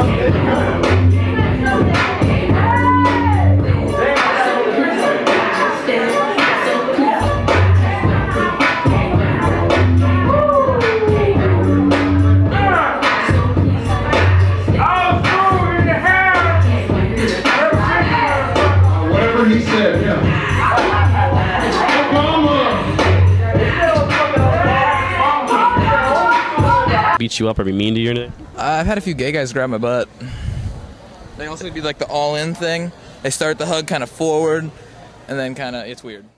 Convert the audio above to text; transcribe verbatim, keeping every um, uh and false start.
He said, yeah. Beat you up or be mean to you or anything? Uh, I've had a few gay guys grab my butt. They also do like the all-in thing. They start the hug kind of forward, and then kind of, it's weird.